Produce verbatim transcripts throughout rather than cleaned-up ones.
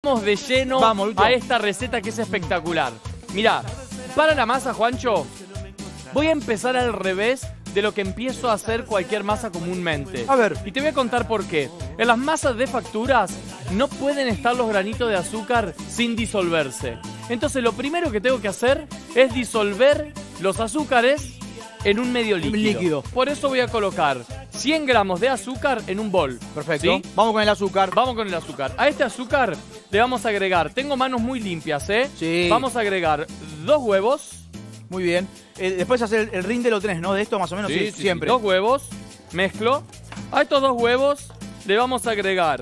Vamos de lleno Vamos, a esta receta que es espectacular. Mirá, para la masa, Juancho, voy a empezar al revés de lo que empiezo a hacer cualquier masa comúnmente. A ver. Y te voy a contar por qué. En las masas de facturas no pueden estar los granitos de azúcar sin disolverse. Entonces lo primero que tengo que hacer es disolver los azúcares en un medio líquido. líquido. Por eso voy a colocar cien gramos de azúcar en un bol. Perfecto. ¿Sí? Vamos con el azúcar. Vamos con el azúcar. A este azúcar le vamos a agregar, tengo manos muy limpias, ¿eh? Sí. Vamos a agregar dos huevos. Muy bien. Eh, después hacer el, el rinde lo tenés, ¿no? De esto más o menos, sí, Sí, sí, siempre. sí. Dos huevos, mezclo. A estos dos huevos le vamos a agregar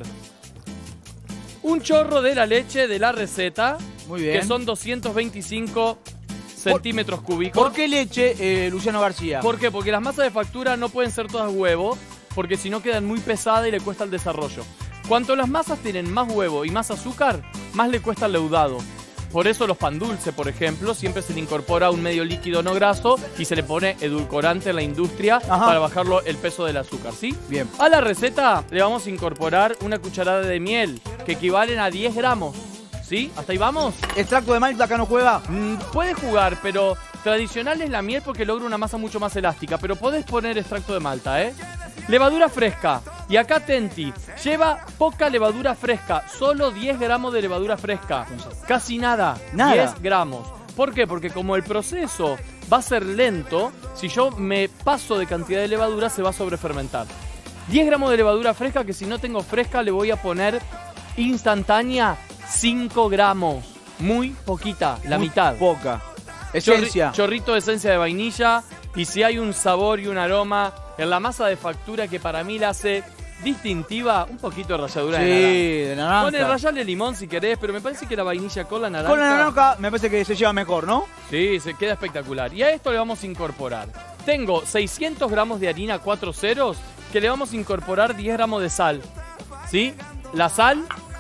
un chorro de la leche de la receta. Muy bien. Que son doscientos veinticinco centímetros cúbicos. ¿Por qué leche, eh, Luciano García? ¿Por qué? Porque las masas de factura no pueden ser todas huevo, porque si no quedan muy pesadas y le cuesta el desarrollo. Cuanto las masas tienen más huevo y más azúcar, más le cuesta el leudado. Por eso los pan dulce, por ejemplo, siempre se le incorpora un medio líquido no graso y se le pone edulcorante en la industria. Ajá. Para bajarlo el peso del azúcar, ¿sí? Bien. A la receta le vamos a incorporar una cucharada de miel, que equivalen a diez gramos. ¿Sí? ¿Hasta ahí vamos? ¿Extracto de malta acá no juega? Mm, puede jugar, pero tradicional es la miel porque logra una masa mucho más elástica. Pero podés poner extracto de malta, ¿eh? Levadura fresca. Y acá Tenti, lleva poca levadura fresca. Solo diez gramos de levadura fresca. Casi nada. Nada. diez gramos. ¿Por qué? Porque como el proceso va a ser lento, si yo me paso de cantidad de levadura se va a sobrefermentar. diez gramos de levadura fresca, que si no tengo fresca le voy a poner instantánea cinco gramos. Muy poquita, la Muy mitad. Poca. Esencia. Chorri, chorrito de esencia de vainilla. Y si hay un sabor y un aroma en la masa de factura que para mí la hace distintiva, un poquito de ralladura sí, de naranja. de naranja. Pone rallarle limón si querés, pero me parece que la vainilla con la naranja... Con la naranja me parece que se lleva mejor, ¿no? Sí, se queda espectacular. Y a esto le vamos a incorporar. Tengo seiscientos gramos de harina cuatro ceros que le vamos a incorporar diez gramos de sal. ¿Sí? La sal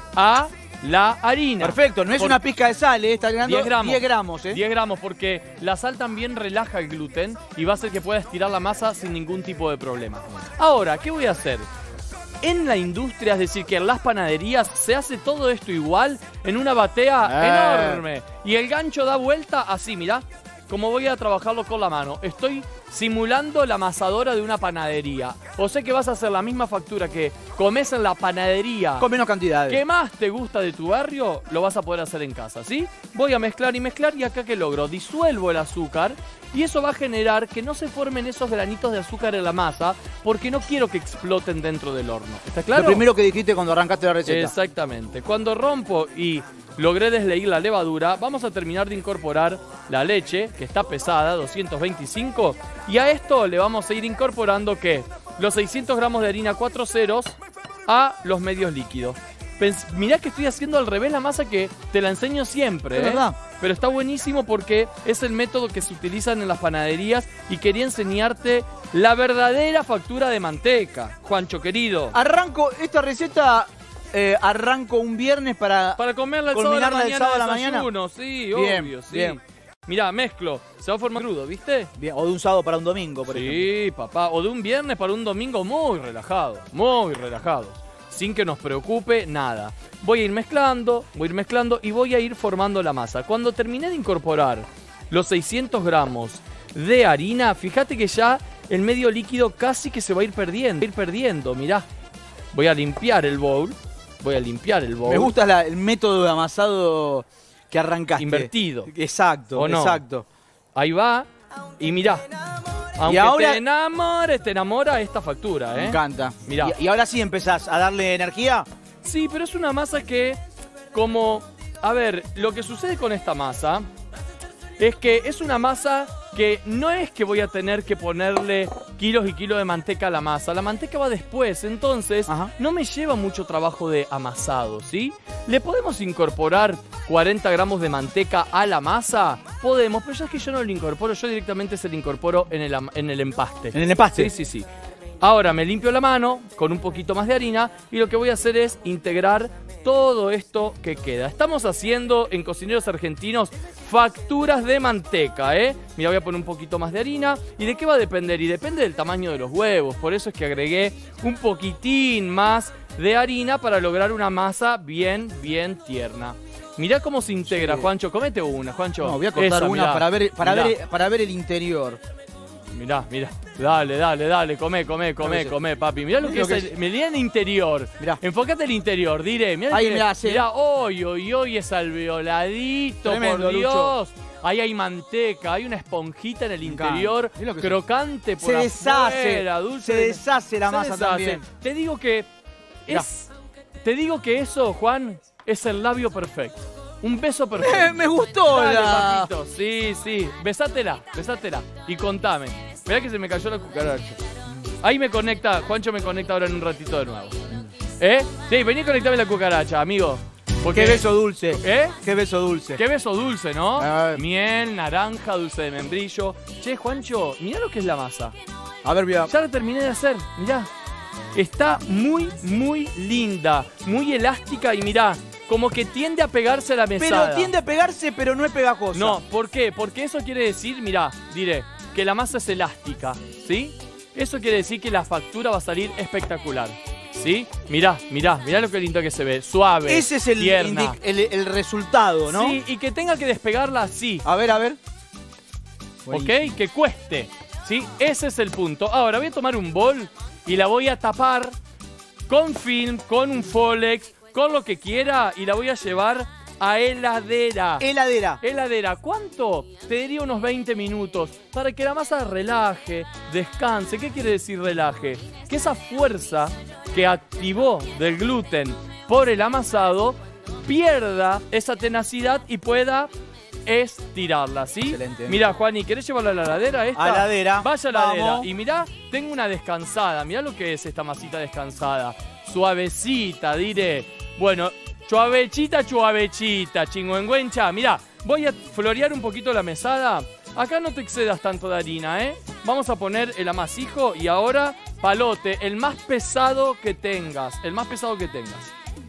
a la harina. Perfecto, no es Por... una pizca de sal, ¿eh? Está ganando diez gramos. diez gramos, ¿eh? diez gramos, porque la sal también relaja el gluten y va a hacer que pueda estirar la masa sin ningún tipo de problema. Ahora, ¿qué voy a hacer? En la industria, es decir, que en las panaderías se hace todo esto igual en una batea eh. enorme. Y el gancho da vuelta así, mirá. Como voy a trabajarlo con la mano. Estoy simulando la amasadora de una panadería. O sé que vas a hacer la misma factura que comes en la panadería. Con menos cantidades. ¿Qué más te gusta de tu barrio? Lo vas a poder hacer en casa, ¿sí? Voy a mezclar y mezclar y acá ¿qué logro? Disuelvo el azúcar y eso va a generar que no se formen esos granitos de azúcar en la masa porque no quiero que exploten dentro del horno. ¿Está claro? Lo primero que dijiste cuando arrancaste la receta. Exactamente. Cuando rompo y logré desleír la levadura, vamos a terminar de incorporar la leche, que está pesada, doscientos veinticinco, y a esto le vamos a ir incorporando, ¿qué? Los seiscientos gramos de harina cuatro ceros a los medios líquidos. Pens mirá que estoy haciendo al revés la masa, que te la enseño siempre, ¿eh? Es verdad. Pero está buenísimo porque es el método que se utilizan en las panaderías y quería enseñarte la verdadera factura de manteca, Juancho querido. Arranco esta receta... Eh, arranco un viernes para... Para comerla el sábado de la mañana, el sábado de la mañana. Sí, bien, obvio, sí. Bien. Mirá, mezclo. Se va a formar crudo, ¿viste? Bien. O de un sábado para un domingo, por ejemplo. Sí, papá. O de un viernes para un domingo muy relajado. Muy relajado. Sin que nos preocupe nada. Voy a ir mezclando, voy a ir mezclando y voy a ir formando la masa. Cuando terminé de incorporar los seiscientos gramos de harina, fíjate que ya el medio líquido casi que se va a ir perdiendo. Va a ir perdiendo, mirá. Voy a limpiar el bowl. Voy a limpiar el bowl. Me gusta la, el método de amasado que arrancaste. Invertido. Exacto, ¿O no? exacto. Ahí va. Y mirá. Aunque y ahora, te enamores, te enamora esta factura, ¿eh? Me encanta. Mirá. Y, y ahora sí empezás a darle energía. Sí, pero es una masa que, como... A ver, lo que sucede con esta masa es que es una masa que no es que voy a tener que ponerle kilos y kilos de manteca a la masa. La manteca va después, entonces Ajá. no me lleva mucho trabajo de amasado, ¿sí? ¿Le podemos incorporar cuarenta gramos de manteca a la masa? Podemos, pero ya es que yo no lo incorporo, yo directamente se lo incorporo en el, en el empaste. ¿En el empaste? Sí, sí, sí. Ahora me limpio la mano con un poquito más de harina y lo que voy a hacer es integrar todo esto que queda. Estamos haciendo en Cocineros Argentinos facturas de manteca, ¿eh? Mira, voy a poner un poquito más de harina. ¿Y de qué va a depender? Y depende del tamaño de los huevos. Por eso es que agregué un poquitín más de harina para lograr una masa bien, bien tierna. Mirá cómo se integra, sí. Juancho. Comete una, Juancho. No, voy a cortar Esa, una mirá, para ver, para, mirá. ver, para ver el interior. Mirá, mirá. Dale, dale, dale. Comé, comé, comé, comé, papi. Mirá lo que es, el, mirá el interior. Mirá. Enfócate el interior, diré. Mirá, ahí, el, mirá, sí. mirá, hoy, hoy, hoy es alveoladito, tremendo, por Dios. Lucho. Ahí hay manteca, hay una esponjita en el interior, crocante por se deshace, afuera, dulce. Se deshace la se masa deshace. también. Te digo que es, te digo que eso, Juan, es el labio perfecto. Un beso perfecto. Me, me gustó Dale, la... papito. Sí, sí. Besátela, besátela. Y contame. Mirá que se me cayó la cucaracha. Ahí me conecta, Juancho me conecta ahora en un ratito de nuevo. ¿Eh? Sí, vení a conectarme la cucaracha, amigo. Porque... Qué beso dulce. ¿Eh? Qué beso dulce. Qué beso dulce, ¿no? Miel, naranja, dulce de membrillo. Che, Juancho, mirá lo que es la masa. A ver, mira. Ya la terminé de hacer, mirá. Está muy, muy linda. Muy elástica y mirá. Como que tiende a pegarse a la mesada. Pero tiende a pegarse, pero no es pegajosa. No, ¿por qué? Porque eso quiere decir, mirá, diré, que la masa es elástica, ¿sí? Eso quiere decir que la factura va a salir espectacular, ¿sí? Mirá, mirá, mirá lo que lindo que se ve, suave, ese es el, tierna. el, el resultado, ¿no? Sí, y que tenga que despegarla así. A ver, a ver. ¿Ok? Que cueste, ¿sí? Ese es el punto. Ahora voy a tomar un bol y la voy a tapar con film, con un Folex, con lo que quiera y la voy a llevar a heladera. Heladera. Heladera. ¿Cuánto? Te diría unos veinte minutos para que la masa relaje, descanse. ¿Qué quiere decir relaje? Que esa fuerza que activó del gluten por el amasado pierda esa tenacidad y pueda estirarla, ¿sí? Excelente. Mirá, Juani, ¿querés llevarla a la heladera esta? A la heladera. Vaya a la heladera. Vamos. Y mirá, tengo una descansada. Mirá lo que es esta masita descansada. Suavecita, diré. Bueno, chuavechita, chuavechita, chingüengüencha. Mirá, voy a florear un poquito la mesada. Acá no te excedas tanto de harina, ¿eh? Vamos a poner el amasijo y ahora palote, el más pesado que tengas. El más pesado que tengas.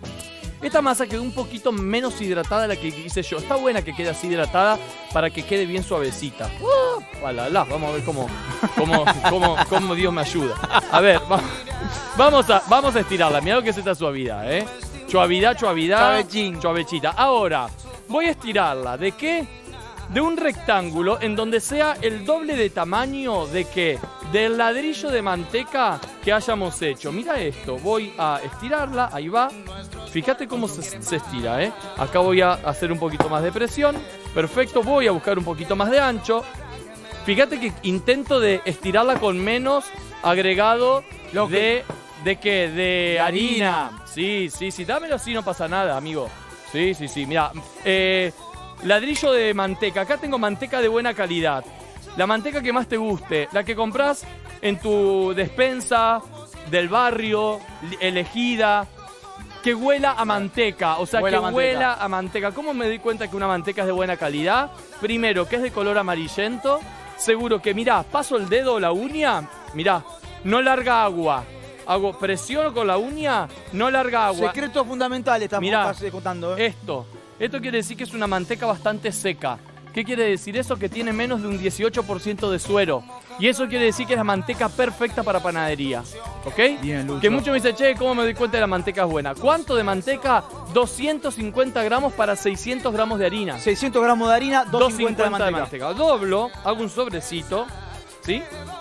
Esta masa quedó un poquito menos hidratada de la que hice yo. Está buena que quede así hidratada para que quede bien suavecita. Uh, valala, vamos a ver cómo, cómo, cómo, cómo Dios me ayuda. A ver, va, vamos, a, vamos a estirarla. Mirá lo que es esta suavidad, ¿eh? Suavidad, suavidad, Suavechín. suavechita. Ahora, voy a estirarla. ¿De qué? De un rectángulo en donde sea el doble de tamaño de qué? Del ladrillo de manteca que hayamos hecho. Mira esto, voy a estirarla, ahí va. Fíjate cómo se, se estira, ¿eh? Acá voy a hacer un poquito más de presión. Perfecto, voy a buscar un poquito más de ancho. Fíjate que intento de estirarla con menos agregado Lo de... ¿De qué? De harina. harina. Sí, sí, sí, dámelo así, no pasa nada, amigo. Sí, sí, sí, mira. Eh, ladrillo de manteca. Acá tengo manteca de buena calidad. La manteca que más te guste. La que compras en tu despensa, del barrio, elegida. Que huela a manteca. O sea, huela que a huela a manteca. ¿Cómo me doy cuenta que una manteca es de buena calidad? Primero, que es de color amarillento. Seguro que, mirá, paso el dedo o la uña. Mirá, no larga agua. Hago presión con la uña, no larga agua. Secretos fundamentales estamos Mirá, contando, ¿eh? Esto. Esto quiere decir que es una manteca bastante seca. ¿Qué quiere decir eso? Que tiene menos de un dieciocho por ciento de suero. Y eso quiere decir que es la manteca perfecta para panadería. ¿Ok? Bien, Lucho. Que muchos me dicen, che, ¿cómo me doy cuenta de la manteca es buena? ¿Cuánto de manteca? doscientos cincuenta gramos para seiscientos gramos de harina. seiscientos gramos de harina, doscientos cincuenta de manteca. de manteca. Doblo, hago un sobrecito, ¿sí?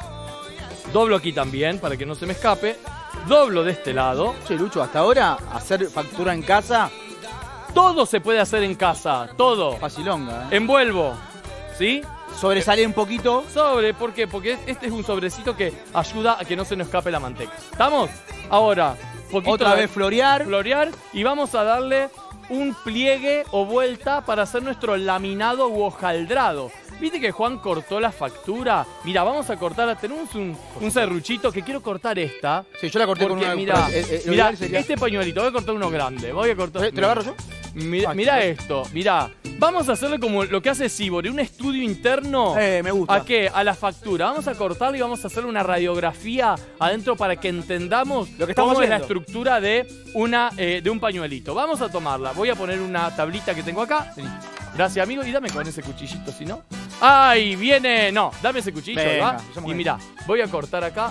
Doblo aquí también para que no se me escape. Doblo de este lado. Che, Lucho, hasta ahora hacer factura en casa... Todo se puede hacer en casa, todo. Facilonga, ¿eh? Envuelvo, ¿sí? Sobresale un poquito. Sobre, ¿por qué? Porque este es un sobrecito que ayuda a que no se nos escape la manteca. ¿Estamos? Ahora, poquito Otra de vez florear. Florear y vamos a darle un pliegue o vuelta para hacer nuestro laminado u hojaldrado. ¿Viste que Juan cortó la factura? Mira, vamos a cortar, tenemos un, un serruchito que quiero cortar esta. Sí, yo la corté porque, con una... Mira, eh, eh, mira sería... este pañuelito, voy a cortar uno grande. Voy a cortar... ¿Te lo agarro yo? Mira, Ah, mira chico. esto, mira, Vamos a hacerle como lo que hace Sibori, un estudio interno. Eh, me gusta. ¿A qué? A la factura. Vamos a cortarla y vamos a hacer una radiografía adentro para que entendamos lo que estamos cómo haciendo. es la estructura de, una, eh, de un pañuelito. Vamos a tomarla. Voy a poner una tablita que tengo acá. Vení. Gracias, amigo. Y dame con ese cuchillito, si no. ¡Ay! Viene. No, dame ese cuchillo, Venga, ¿va? Y mirá, voy a cortar acá.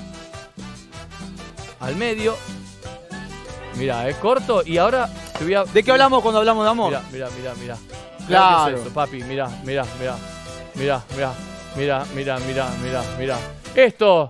Al medio. Mirá, es corto. Y ahora te voy a... ¿De qué hablamos cuando hablamos de amor? Mirá, mirá, mirá, mirá. Claro. ¿Qué es eso, papi? Mirá, mirá, mirá. Mirá, mirá, mirá, mirá, mirá, mirá, mirá. Esto,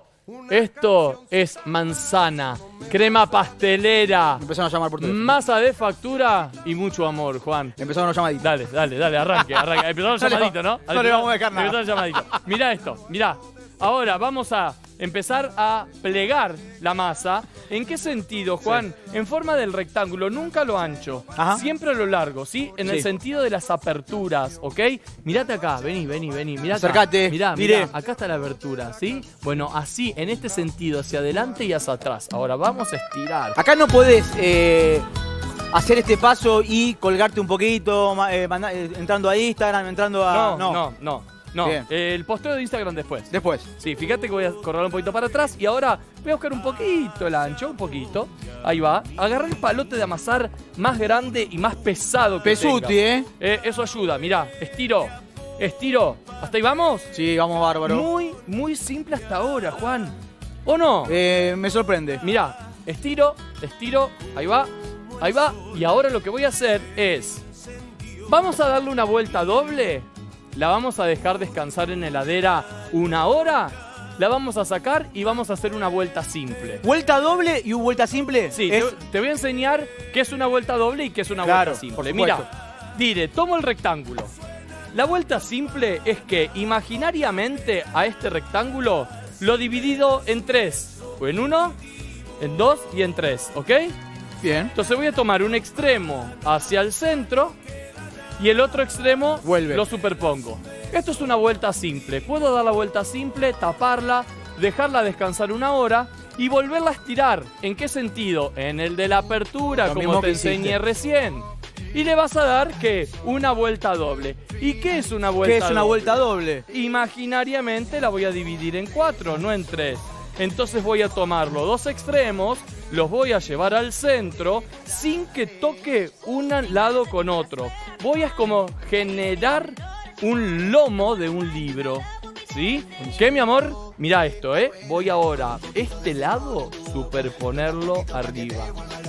esto es manzana, crema pastelera, Empezaron a llamar por teléfono. masa de factura y mucho amor, Juan. Empezaron a llamar. Dale, dale, dale, arranque, arranque. Empezaron No le llamadito, ¿no? no le vamos a dejar nada. Empezaron llamadito. Mirá esto, mirá. Ahora vamos a empezar a plegar la masa. ¿En qué sentido, Juan? Sí. En forma del rectángulo, nunca lo ancho, Ajá. siempre lo largo, ¿sí? En sí. el sentido de las aperturas, ¿ok? Mirate acá, vení, vení, vení, mirá acá. Acércate, mirá, mirá, acá está la abertura, ¿sí? Bueno, así, en este sentido, hacia adelante y hacia atrás. Ahora vamos a estirar. Acá no podés eh, hacer este paso y colgarte un poquito, eh, eh, entrando a Instagram, entrando a... No, no, no. no. No, eh, el posteo de Instagram después. Después. Sí, fíjate que voy a correr un poquito para atrás y ahora voy a buscar un poquito el ancho, un poquito. Ahí va. Agarrar el palote de amasar más grande y más pesado que Pesuti, tenga. ¿eh? eh. Eso ayuda, mirá, estiro, estiro. ¿Hasta ahí vamos? Sí, vamos bárbaro. Muy, muy simple hasta ahora, Juan. ¿O no? Eh, me sorprende. Mirá, estiro, estiro, ahí va, ahí va. Y ahora lo que voy a hacer es, vamos a darle una vuelta doble. La vamos a dejar descansar en la heladera una hora. La vamos a sacar y vamos a hacer una vuelta simple. ¿Vuelta doble y una vuelta simple? Sí, es... te, te voy a enseñar qué es una vuelta doble y qué es una claro, vuelta simple. Mira, dire, tomo el rectángulo. La vuelta simple es que imaginariamente a este rectángulo lo dividido en tres. O en uno, en dos y en tres, ¿ok? Bien. Entonces voy a tomar un extremo hacia el centro y el otro extremo Vuelve. lo superpongo. Esto es una vuelta simple. Puedo dar la vuelta simple, taparla, dejarla descansar una hora y volverla a estirar. ¿En qué sentido? En el de la apertura, lo como te enseñé hiciste. recién. Y le vas a dar, ¿qué? Una vuelta doble. ¿Y qué es una vuelta doble? ¿Qué es una doble? vuelta doble? Imaginariamente la voy a dividir en cuatro, no en tres. Entonces voy a tomar los dos extremos, los voy a llevar al centro sin que toque un lado con otro. Voy a como generar un lomo de un libro, ¿sí? ¿Qué, mi amor? Mira esto, ¿eh? Voy ahora, este lado, superponerlo arriba.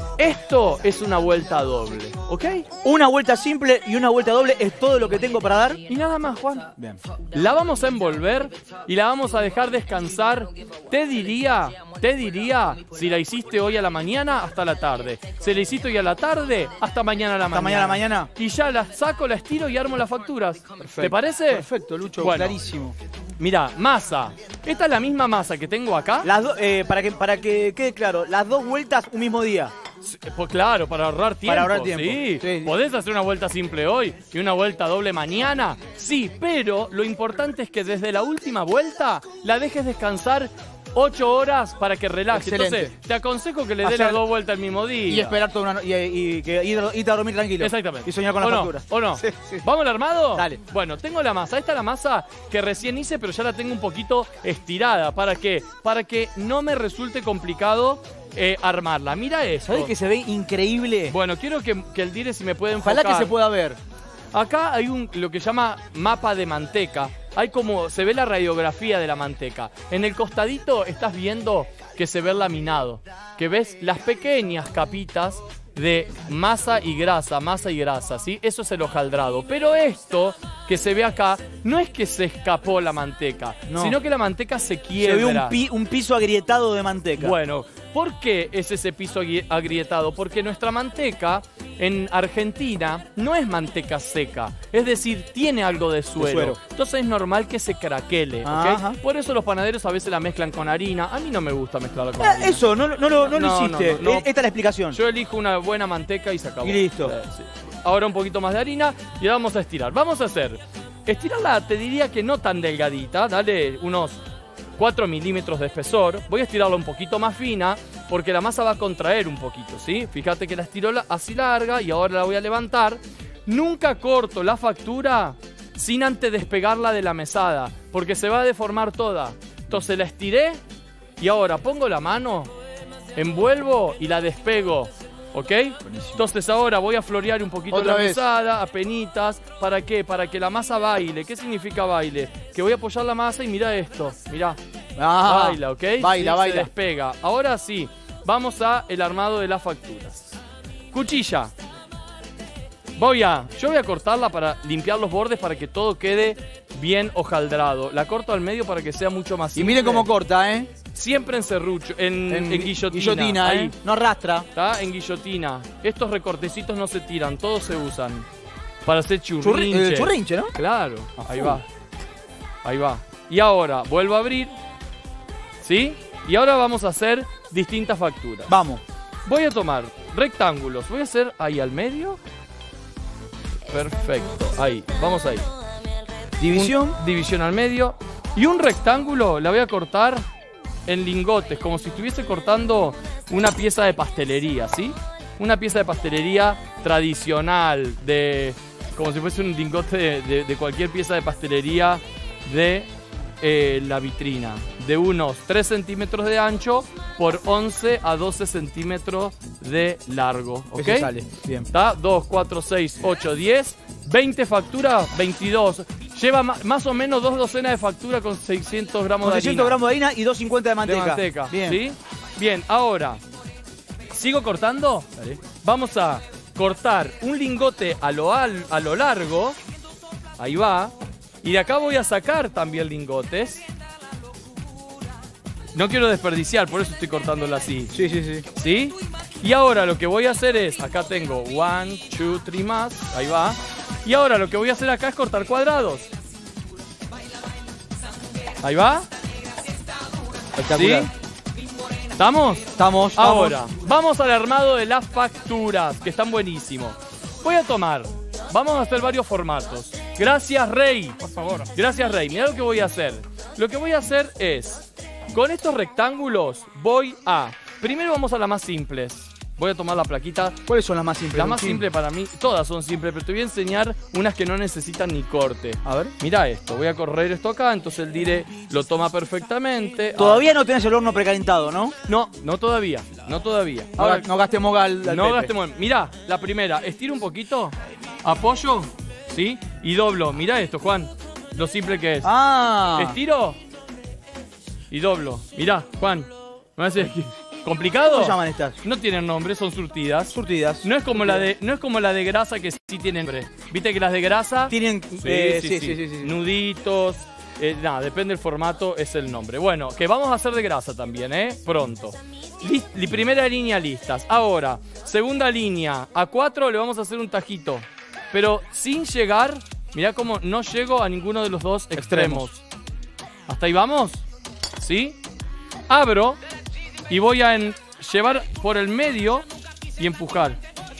Esto es una vuelta doble, ¿ok? Una vuelta simple y una vuelta doble es todo lo que tengo para dar. Y nada más, Juan. Bien. La vamos a envolver y la vamos a dejar descansar. Te diría, te diría, si la hiciste hoy a la mañana, hasta la tarde. Si la hiciste hoy a la tarde, hasta mañana a la hasta mañana. Hasta mañana a la mañana. Y ya la saco, la estiro y armo las facturas. Perfecto. ¿Te parece? Perfecto, Lucho, bueno, clarísimo. Mira, masa. Esta es la misma masa que tengo acá. Las do, eh, para, que, para que quede claro, las dos vueltas un mismo día. Pues claro, para ahorrar tiempo. Para ahorrar tiempo. Sí. Sí, sí. ¿Podés hacer una vuelta simple hoy y una vuelta doble mañana? Sí, pero lo importante es que desde la última vuelta la dejes descansar ocho horas para que relaje. Excelente. Entonces, te aconsejo que le des Hacer... las dos vueltas el mismo día. Y esperar toda una y, y, y que ir, irte a dormir tranquilo. Exactamente. Y soñar con la ¿O no? factura. ¿O no? Sí, sí. ¿Vamos al armado? Dale. Bueno, tengo la masa. Esta es la masa que recién hice, pero ya la tengo un poquito estirada. ¿Para qué? Para que no me resulte complicado eh, armarla. Mira eso. ¿Sabés que se ve increíble? Bueno, quiero que, que el Dire si me puede enfocar. Ojalá que se pueda ver. Acá hay un lo que llama mapa de manteca. Hay como, se ve la radiografía de la manteca. En el costadito estás viendo que se ve el laminado. Que ves las pequeñas capitas de masa y grasa, masa y grasa, ¿sí? Eso es el hojaldrado. Pero esto que se ve acá no es que se escapó la manteca, no. sino que la manteca se quiebra. Se ve un, pi, un piso agrietado de manteca. Bueno, ¿por qué es ese piso agrietado? Porque nuestra manteca en Argentina no es manteca seca, es decir, tiene algo de suero. De suero. Entonces es normal que se craquele, ¿ok? Por eso los panaderos a veces la mezclan con harina. A mí no me gusta mezclarla con ah, harina. Eso, no, no, no, no, no lo hiciste. No, no, no. Esta es la explicación. Yo elijo una buena manteca y se acabó. Y listo. Eh, sí. Ahora un poquito más de harina y la vamos a estirar. Vamos a hacer, estirarla te diría que no tan delgadita, dale unos cuatro milímetros de espesor. Voy a estirarla un poquito más fina porque la masa va a contraer un poquito, ¿sí? Fíjate que la estiro así larga y ahora la voy a levantar nunca corto la factura sin antes despegarla de la mesada, porque se va a deformar toda. Entonces la estiré y ahora pongo la mano, envuelvo y la despego. ¿Ok? Buenísimo. Entonces ahora voy a florear un poquito Otra la vez. mesada, apenitas. ¿Para qué? Para que la masa baile. ¿Qué significa baile? Que voy a apoyar la masa y mira esto. Mirá. Ah, Baila, ¿ok? Baila, Sí, baila. se despega. Ahora sí, vamos a el armado de las facturas. Cuchilla. Voy a, yo voy a cortarla para limpiar los bordes para que todo quede bien hojaldrado. La corto al medio para que sea mucho más Y simple. mire cómo corta, ¿eh? Siempre en serrucho, en, en, guillotina. Guillotina, ahí. ¿eh? No arrastra. ¿Está? En guillotina. Estos recortecitos no se tiran, todos se usan. Para hacer Churri- churrinche. eh, churrinche, ¿no? Claro, A ahí full. va. Ahí va. Y ahora, vuelvo a abrir. ¿Sí? Y ahora vamos a hacer distintas facturas. Vamos. Voy a tomar rectángulos. Voy a hacer ahí al medio. Perfecto. Ahí, vamos ahí. División. Un- división al medio. Y un rectángulo la voy a cortar en lingotes, como si estuviese cortando una pieza de pastelería, ¿sí? Una pieza de pastelería tradicional, de como si fuese un lingote de, de- de cualquier pieza de pastelería de eh, la vitrina. De unos tres centímetros de ancho por once a doce centímetros de largo. ¿Ok? Ese sale. Bien. ¿Está? dos, cuatro, seis, ocho, diez, veinte facturas, veintidós. Lleva ma- más o menos dos docenas de facturas con seiscientos gramos Con de seiscientos harina. gramos de harina y doscientos cincuenta de de manteca. manteca. Bien. ¿Sí? Bien, ahora, ¿sigo cortando? Dale. Vamos a cortar un lingote a lo, al- a lo largo. Ahí va. Y de acá voy a sacar también lingotes. No quiero desperdiciar, por eso estoy cortándolo así. Sí, sí, sí. ¿Sí? Y ahora lo que voy a hacer es, acá tengo one, two, three más, ahí va. Y ahora lo que voy a hacer acá es cortar cuadrados. Ahí va. Espectacular. ¿Sí? ¿Estamos? Estamos, estamos. Ahora, vamos al armado de las facturas, que están buenísimos. Voy a tomar, vamos a hacer varios formatos. Gracias, Rey. Por favor. Gracias, Rey. Mira lo que voy a hacer. Lo que voy a hacer es, con estos rectángulos, voy a... Primero vamos a las más simples. Voy a tomar la plaquita. ¿Cuáles son las más simples? La más Agustín? simple para mí, todas son simples, pero te voy a enseñar unas que no necesitan ni corte. A ver. Mira esto, voy a correr esto acá, entonces el dire lo toma perfectamente. Todavía no tenés el horno precalentado, ¿no? Ah, no, no todavía, no todavía. No, Ahora, ga- no gastemos gal al no Pepe. gastemos. Mirá, la primera, estiro un poquito, apoyo, ¿sí? Y doblo. Mirá esto, Juan, lo simple que es. Ah. Estiro y doblo. Mirá, Juan, me hace complicado. ¿Cómo se llaman estas? No tienen nombre, son surtidas. Surtidas. No es como la de, no es como la de grasa que sí tienen nombre. Viste que las de grasa Tienen. Sí, eh, sí, sí, sí. sí, sí, sí. nuditos. Eh, nada, depende del formato, es el nombre. Bueno, que vamos a hacer de grasa también, ¿eh? Pronto. Lis- li- primera línea listas. Ahora, segunda línea. A cuatro le vamos a hacer un tajito. Pero sin llegar, mirá cómo no llego a ninguno de los dos extremos. ¿Hasta ahí vamos? ¿Sí? Abro y voy a en- llevar por el medio y empujar.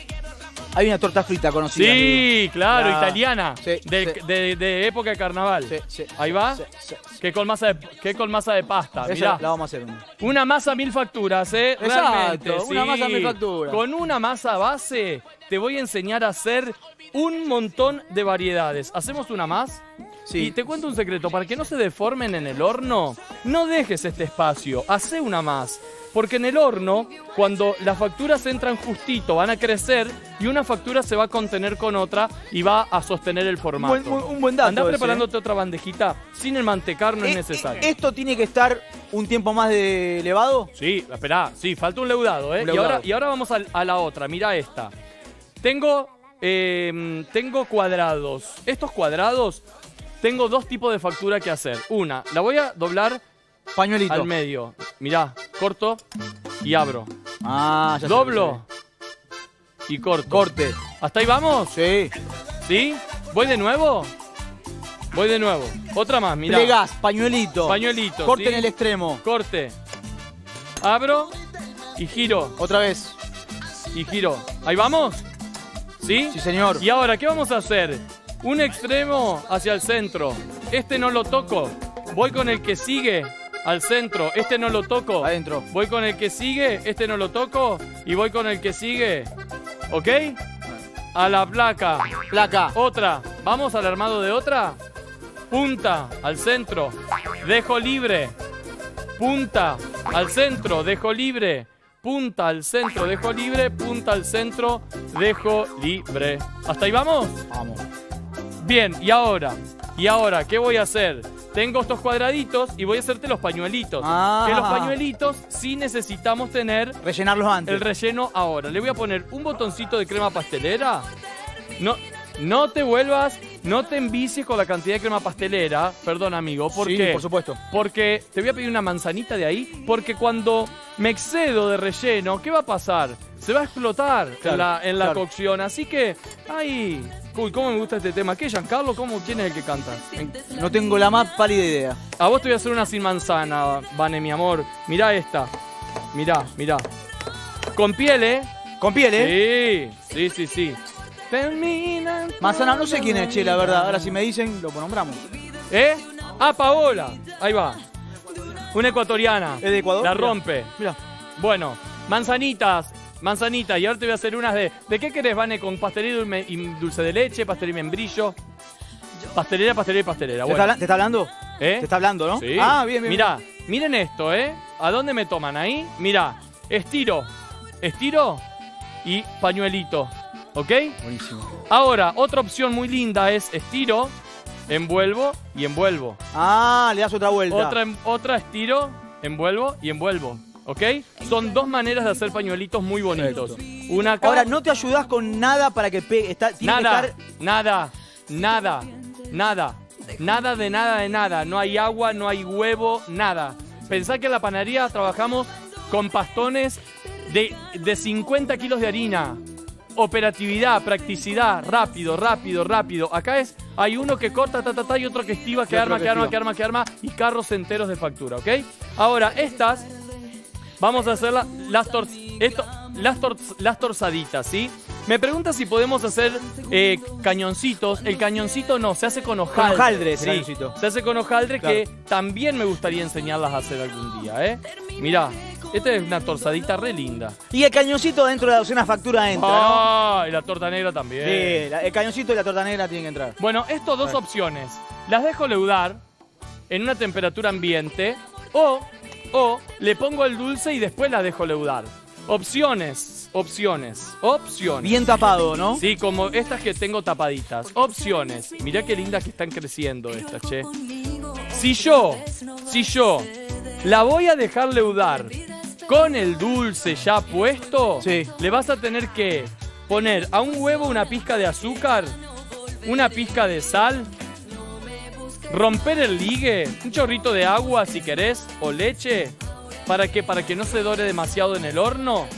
Hay una torta frita conocida. Sí, claro, La- italiana. Sí, de, sí. de- de época de carnaval. Sí, sí, Ahí sí, va. sí, sí, sí. Que con masa de, que con masa de pasta. Esa Mirá. la vamos a hacer. una. Una masa mil facturas, ¿eh? Exacto, Realmente, una sí. masa mil facturas. Con una masa base te voy a enseñar a hacer un montón de variedades. ¿Hacemos una más? Sí. Y te cuento un secreto, para que no se deformen en el horno, no dejes este espacio, hacé una más. Porque en el horno, cuando las facturas entran justito, van a crecer y una factura se va a contener con otra y va a sostener el Un formato. buen, un- un buen dato. Andá ese, preparándote otra bandejita, sin el mantecar no es ¿eh? necesario. Eh, ¿Esto tiene que estar un tiempo más de elevado? Sí, esperá, sí, falta un leudado, ¿eh? Un Y, leudado. ahora, y ahora vamos a, a la otra, mira esta. Tengo, eh, tengo cuadrados. Estos cuadrados, tengo dos tipos de factura que hacer. Una, la voy a doblar Pañuelito. al medio. Mirá, corto y abro. Ah, ya sé Doblo lo y corto. que sé. Corte. ¿Hasta ahí vamos? Sí. ¿Sí? ¿Voy de nuevo? Voy de nuevo. Otra más, mirá. Plegás, pañuelito. Pañuelito, Corte ¿sí? en el extremo. Corte. Abro y giro. Otra vez. Y giro. ¿Ahí vamos? ¿Sí? Sí, señor. Y ahora, ¿qué vamos a hacer? Un extremo hacia el centro. Este no lo toco. Voy con el que sigue al centro. Este no lo toco. Adentro. Voy con el que sigue. Este no lo toco. Y voy con el que sigue. ¿Ok? a la placa. Placa. Otra. Vamos al armado de otra. Punta al centro. Dejo libre. Punta al centro. Dejo libre. Punta al centro. Dejo libre. Punta al centro. Dejo libre. ¿Hasta ahí vamos? Vamos. Bien, y ahora. Y ahora, ¿qué voy a hacer? Tengo estos cuadraditos y voy a hacerte los pañuelitos. Ah. Que los pañuelitos sí necesitamos tener Rellenarlos antes. el relleno ahora. Le voy a poner un botoncito de crema pastelera. No, no te vuelvas, no te envicies con la cantidad de crema pastelera. Perdón, amigo. ¿Por sí, qué? por supuesto. Porque te voy a pedir una manzanita de ahí. Porque cuando me excedo de relleno, ¿qué va a pasar? Se va a explotar Claro, en la, en la claro. cocción. Así que, ay, uy, cómo me gusta este tema. ¿Qué, Giancarlo? ¿Cómo, ¿Quién es el que canta? No tengo la más pálida idea. A vos te voy a hacer una sin manzana, Vane, mi amor. Mirá esta. Mirá, mirá. Con piel, ¿eh? Con piel, ¿eh? Sí, sí, sí, sí. Termina. Manzana, no sé quién es, che, la verdad. Ahora si me dicen, lo nombramos. ¿Eh? Ah, Paola. Ahí va. Una ecuatoriana. ¿Es de Ecuador? La Mirá. rompe. Mira. Bueno, manzanitas. Manzanitas. Y ahora te voy a hacer unas de... ¿De qué querés, Vane? ¿Con pastelera y me- y dulce de leche? ¿Pastelera y membrillo? Pastelera, pastelera y pastelera. ¿Te, Bueno. está, habla- te está hablando? ¿Eh? Te está hablando, ¿no? Sí. Ah, bien, bien. Mirá, miren esto, ¿eh? ¿A dónde me toman? Ahí. Mirá, estiro, estiro y pañuelito, ¿ok? bien. Buenísimo. Ahora, otra opción muy linda es estiro, envuelvo y envuelvo. Ah, le das otra vuelta. Otra, en- otra estiro, envuelvo y envuelvo, ¿ok? Son dos maneras de hacer pañuelitos muy bonitos. Perfecto. Una acá. Ahora, no te ayudás con nada para que pegue. Está, tiene Nada, que estar... nada, nada, nada, nada de nada de nada. No hay agua, no hay huevo, nada. Pensá que en la panadería trabajamos con pastones de, de cincuenta kilos de harina. Operatividad, practicidad, rápido, rápido, rápido. Acá es, hay uno que corta, ta, ta, ta, y otro que estiva, que Y otro arma, que que arma, estiva. que arma, que arma, y carros enteros de factura, ¿ok? Ahora, estas, vamos a hacer la- las, tor- esto, las, tor- las torzaditas, ¿sí? Me pregunta si podemos hacer eh, cañoncitos. El cañoncito no, se hace con hojaldre. Con hojaldre ese sí, cañoncito. se hace con hojaldre, Claro. que también me gustaría enseñarlas a hacer algún día, ¿eh? Mirá, esta es una torzadita re linda. Y el cañoncito dentro de la docena factura entra, ¿no? Ah, y la torta negra también. Sí, la- el cañoncito y la torta negra tienen que entrar. Bueno, estas dos opciones las dejo leudar en una temperatura ambiente o, o le pongo el dulce y después las dejo leudar. Opciones, opciones, opciones. Bien tapado, ¿no? Sí, como estas que tengo tapaditas. Opciones. Mirá qué lindas que están creciendo estas, che. Si yo, si yo la voy a dejar leudar con el dulce ya puesto, Sí. le vas a tener que poner a un huevo una pizca de azúcar, una pizca de sal, romper el ligue, un chorrito de agua si querés, o leche, para que, para que no se dore demasiado en el horno.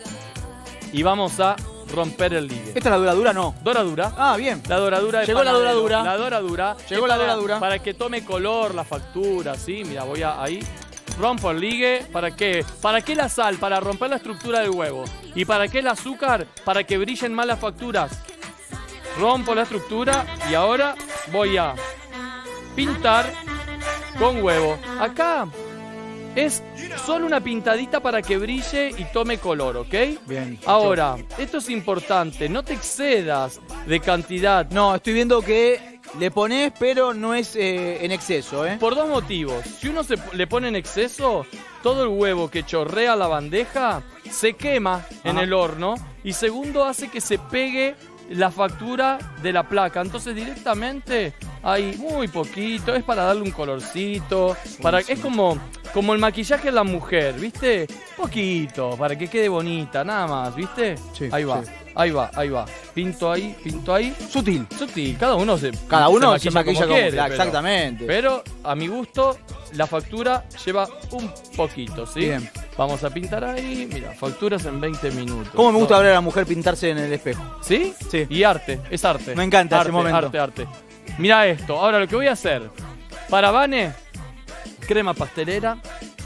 Y vamos a romper el ligue. ¿Esta es la duradura? No. Doradura. Ah, bien. La doradura de Llegó la panadero. doradura. La doradura. Llegó Es la para- doradura. Para que tome color la factura, ¿sí? Mira, voy a ahí. Rompo el ligue. ¿Para qué? ¿Para qué la sal? Para romper la estructura del huevo. ¿Y para qué el azúcar? Para que brillen más las facturas. Rompo la estructura y ahora voy a pintar con huevo. Acá es solo una pintadita para que brille y tome color, ¿ok? Bien. Ahora, esto es importante, no te excedas de cantidad. No, estoy viendo que le pones, pero no es eh, en exceso, ¿eh? Por dos motivos. Si uno se le pone en exceso, todo el huevo que chorrea la bandeja se quema en Ajá. el horno. Y segundo, hace que se pegue la factura de la placa. Entonces directamente hay muy poquito, es para darle un colorcito, para, es como, como el maquillaje de la mujer, ¿viste? Poquito, para que quede bonita, nada más, ¿viste? Sí, ahí va, sí. ahí va, ahí va. Pinto ahí, pinto ahí. Sutil. Sutil, cada uno se Cada uno se maquilla como, quiere, claro, pero- exactamente. Pero a mi gusto, la factura lleva un poquito, ¿sí? Bien. Vamos a pintar ahí, mira, facturas en veinte minutos. ¿Cómo me gusta No. ver a la mujer pintarse en el espejo? ¿Sí? Sí. Y arte, es arte. Me encanta ese arte, momento. Arte, arte. Mira esto, ahora lo que voy a hacer. Para Vane, crema pastelera,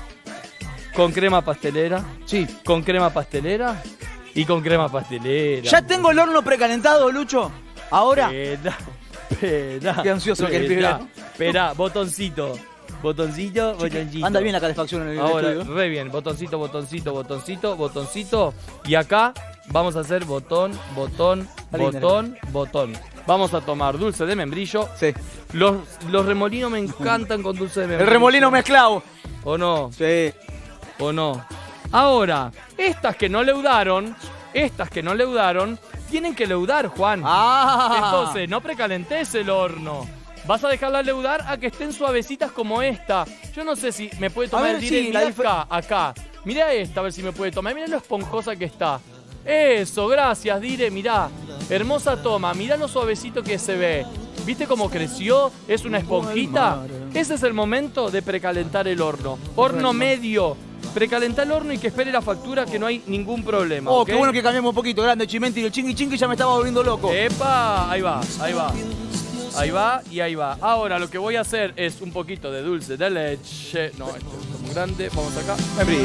con crema pastelera, Sí. con crema pastelera y con crema pastelera. ¿Ya tengo el horno precalentado, Lucho? Ahora. Espera, espera. Qué ansioso que el espera, pibe. Espera, botoncito. botoncito, botoncito. Anda bien la calefacción en el Ahora, estudio. re bien, botoncito, botoncito, botoncito, botoncito. Y acá vamos a hacer botón, botón, botón, botón. Vamos a tomar dulce de membrillo. Sí. Los, los remolinos me encantan con dulce de membrillo. El remolino mezclado. ¿O no? Sí. ¿O no? Ahora, estas que no leudaron, estas que no leudaron, tienen que leudar, Juan. Ah. Entonces, no precalentes el horno. Vas a dejarla leudar a que estén suavecitas como esta. Yo no sé si me puede tomar ver, el sí, dire. la Mirá difer- acá, acá. Mirá esta, a ver si me puede tomar. Mirá lo esponjosa que está. Eso, gracias, Dire, mirá. Hermosa toma, mirá lo suavecito que se ve. ¿Viste cómo creció? Es una esponjita. Ese es el momento de precalentar el horno. Horno medio. Precalentar el horno y que espere la factura, que no hay ningún problema. Oh, ¿ok? qué bueno que cambiamos un poquito. Grande, Chimenti y el chingui chingui ya me estaba volviendo loco. ¡Epa! Ahí va, ahí va. Ahí va y ahí va. Ahora lo que voy a hacer es un poquito de dulce de leche. No, esto es muy grande. Vamos acá. Membrillo,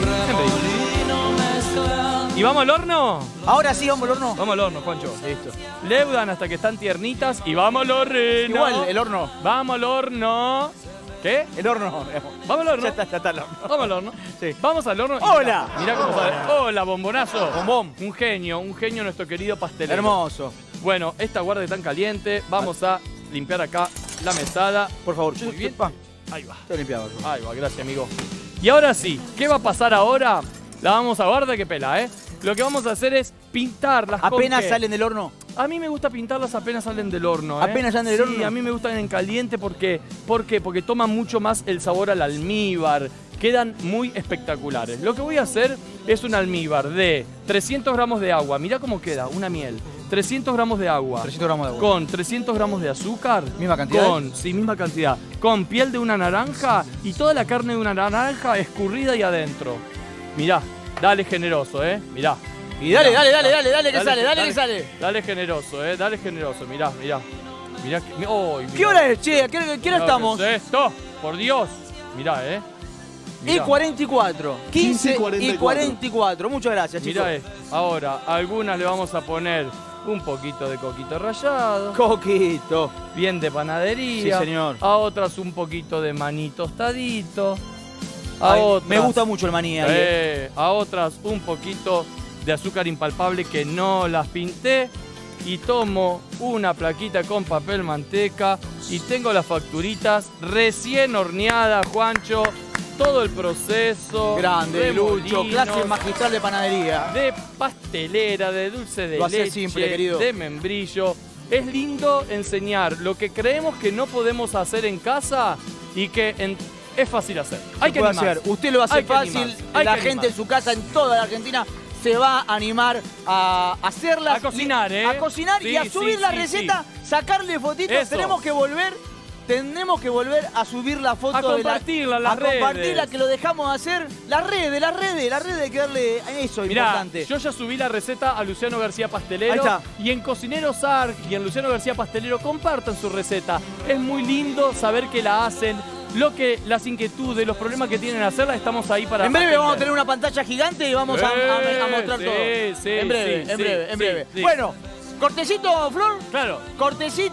membrillo. ¿Y vamos al horno? Ahora sí, vamos al horno. Vamos al horno, Juancho. Listo. Leudan hasta que están tiernitas y vamos al horno. Igual, el horno. Vamos al horno. ¿Qué? El horno. Vamos al horno. Ya está, ya está el horno. Vamos al horno. Sí. Vamos al horno. y Hola. Mirá, mirá cómo sale. Hola, bombonazo. Bombón. Un genio, un genio nuestro querido pastelero. Hermoso. Bueno, esta guardia tan caliente. Vamos a limpiar acá la mesada. Por favor, Muy bien. Pa, Ahí va. Está limpiado. Ahí va, gracias, amigo. Y ahora sí, ¿qué va a pasar ahora? La vamos a guardar que pela, ¿eh? Lo que vamos a hacer es pintarlas. ¿con Apenas qué? salen del horno. A mí me gusta pintarlas apenas salen del horno, ¿eh? ¿Apenas salen del Sí, horno? a mí me gustan en caliente porque, ¿por qué? Porque toman mucho más el sabor al almíbar. Quedan muy espectaculares. Lo que voy a hacer es un almíbar de trescientos gramos de agua. Mirá cómo queda, una miel. trescientos gramos de agua. trescientos gramos de agua. Con trescientos gramos de azúcar. ¿Misma cantidad? Con, sí, misma cantidad. Con piel de una naranja y toda la carne de una naranja escurrida ahí adentro. Mirá, dale generoso, ¿eh? Mirá. Y dale, Mirá, dale, dale, dale, dale, que dale, sale, dale, dale, que sale. Dale generoso, ¿eh? Dale generoso. Mirá, mirá. Mirá que... mi- oh, mirá. ¿Qué hora es, che? ¿A ¿Qué, hora- qué hora Mirá estamos? ¿qué es esto? Por Dios. Mirá, ¿eh? Y Mirá. cuarenta y cuatro. quince y y cuarenta y cuatro. Muchas gracias, chicos. Mirá esto. Ahora, a algunas le vamos a poner un poquito de coquito rallado. Coquito. Bien de panadería. Sí, señor. A otras un poquito de maní tostadito. A Ay, otras, me gusta mucho el maní ahí. eh. eh, a otras un poquito de azúcar impalpable que no las pinté. Y tomo una plaquita con papel manteca y tengo las facturitas recién horneadas, Juancho. Todo el proceso. Grande, Lucho. remolinos, Clase magistral de panadería. de pastelera, de dulce de Lo hace leche, simple, querido. de membrillo. Es lindo enseñar lo que creemos que no podemos hacer en casa y que en- es fácil hacer. Hay que puede animarse. hacer. Usted lo hace Hay que fácil. animarse. Hay La que gente animarse. en su casa, en toda la Argentina, se va a animar a hacerlas. A cocinar, y- ¿eh? A cocinar y Sí, a subir sí, la sí, receta, sacarle fotitos. Eso. Tenemos que volver. Tenemos que volver a subir la foto A de la- compartirla en las a compartirla, redes. que lo dejamos de hacer. Las redes, las redes, las redes hay que darle a eso Mirá, importante. yo ya subí la receta a Luciano García Pastelero. Ahí está. Y en Cocineros Arc y en Luciano García Pastelero compartan su receta. Es muy lindo saber que la hacen. Lo que, las inquietudes, los problemas que tienen a hacerla, estamos ahí para En breve atender. vamos a tener una pantalla gigante y vamos a, a- a mostrar Sí, todo. sí, en breve, sí, en sí, breve, en sí, breve. sí. Bueno, cortecito, Flor. Claro. Cortecito.